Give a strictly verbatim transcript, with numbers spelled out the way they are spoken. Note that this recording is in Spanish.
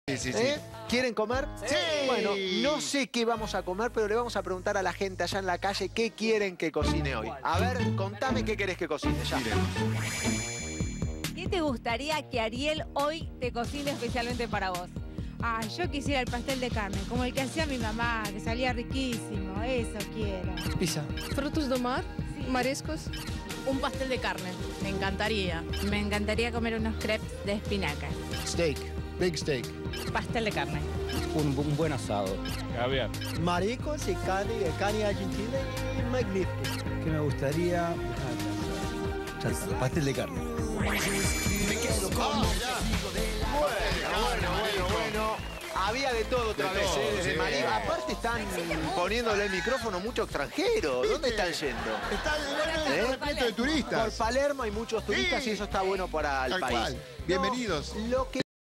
Sí, sí, sí. ¿Eh? ¿Quieren comer? Sí. Bueno, no sé qué vamos a comer, pero le vamos a preguntar a la gente allá en la calle qué quieren que cocine hoy. A ver, contame qué querés que cocine ya. Miren. ¿Qué te gustaría que Ariel hoy te cocine especialmente para vos? Ah, yo quisiera el pastel de carne, como el que hacía mi mamá, que salía riquísimo. Eso quiero. Pizza. Frutos do mar, mariscos. Un pastel de carne, me encantaría. Me encantaría comer unos crepes de espinaca. Steak. Big steak. Pastel de carne. Un, un buen asado. Caviar. Mariscos y carne, carne argentina y magnífico. Que me gustaría... Ya está, pastel de carne. Oh, bueno, bueno, bueno, bueno. Había de todo otra De vez, todo, ¿eh? Desde sí. Marí. Aparte están poniéndole el micrófono mucho extranjero. ¿Dónde están yendo? Está ¿Eh? repleto de Por turistas. Palermo hay muchos turistas Sí. y eso está bueno para el Tal país. cual. Bienvenidos. No, lo que